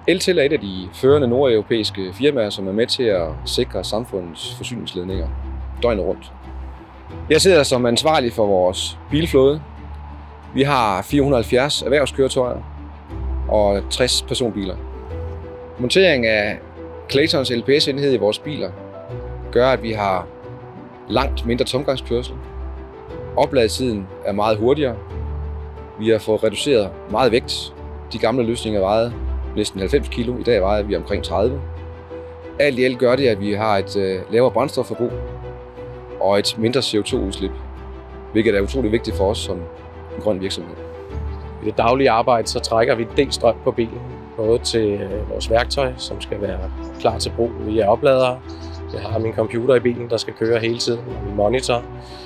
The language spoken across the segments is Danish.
Eltel er et af de førende nordeuropæiske firmaer, som er med til at sikre samfundets forsyningsledninger døgnet rundt. Jeg sidder som ansvarlig for vores bilflåde. Vi har 470 erhvervskøretøjer og 60 personbiler. Montering af Claytons LPS-enhed i vores biler gør, at vi har langt mindre tomgangskørsel. Opladetiden er meget hurtigere. Vi har fået reduceret meget vægt. De gamle løsninger vejede næsten 90 kg. I dag vejer vi omkring 30. Alt i alt gør det, at vi har et lavere brændstofforbrug og et mindre CO2-udslip, hvilket er utrolig vigtigt for os som en grøn virksomhed. I det daglige arbejde så trækker vi del strøm på bilen, både til vores værktøj, som skal være klar til brug via opladere. Jeg har min computer i bilen, der skal køre hele tiden, og min monitor.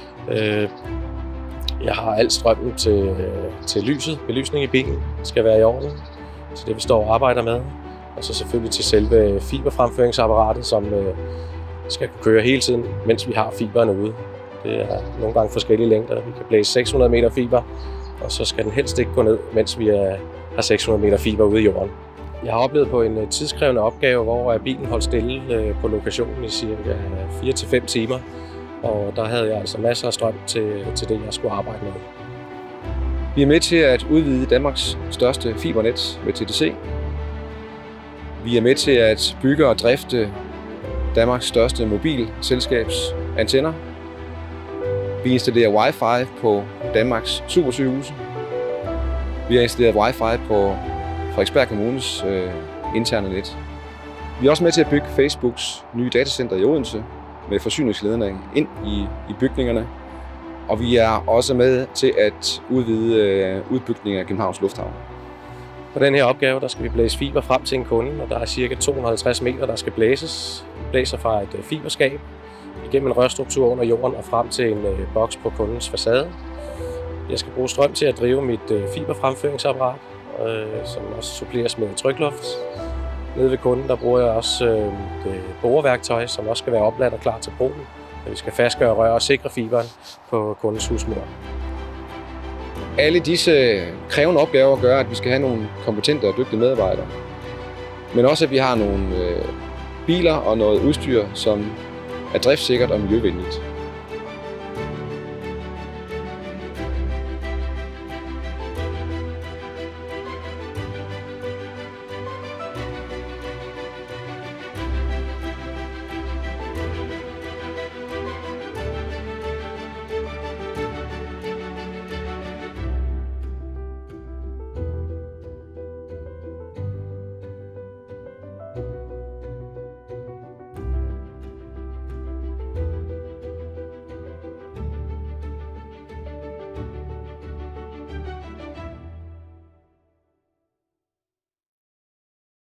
Jeg har al strømmen til lyset. Belysning i bilen skal være i orden, til det vi står og arbejder med. Og så selvfølgelig til selve fiberfremføringsapparatet, som skal kunne køre hele tiden, mens vi har fiberne ude. Det er nogle gange forskellige længder. Vi kan blæse 600 meter fiber, og så skal den helst ikke gå ned, mens vi har 600 meter fiber ude i jorden. Jeg har oplevet på en tidskrævende opgave, hvor bilen holdt stille på lokationen i cirka 4-5 timer. Og der havde jeg altså masser af strøm til det, jeg skulle arbejde med. Vi er med til at udvide Danmarks største fibernet med TDC. Vi er med til at bygge og drifte Danmarks største mobilselskabs antenner. Vi installerer Wi-Fi på Danmarks supersygehuse. Vi har installeret Wi-Fi på Frederiksberg Kommunes interne net. Vi er også med til at bygge Facebooks nye datacenter i Odense med forsyningsledning ind i bygningerne. Og vi er også med til at udvide udbygningen af Københavns Lufthavn. På den her opgave der skal vi blæse fiber frem til en kunde, og der er ca. 250 meter, der skal blæses. Blæser fra et fiberskab igennem en rørstruktur under jorden og frem til en boks på kundens facade. Jeg skal bruge strøm til at drive mit fiberfremføringsapparat, som også suppleres med trykluft. Nede ved kunden der bruger jeg også det boreværktøj, som også skal være opladt og klar til brug. Vi skal fastgøre rør og sikre fiberen på kundens husmur. Alle disse krævende opgaver gør, at vi skal have nogle kompetente og dygtige medarbejdere. Men også, at vi har nogle biler og noget udstyr, som er driftssikkert og miljøvenligt.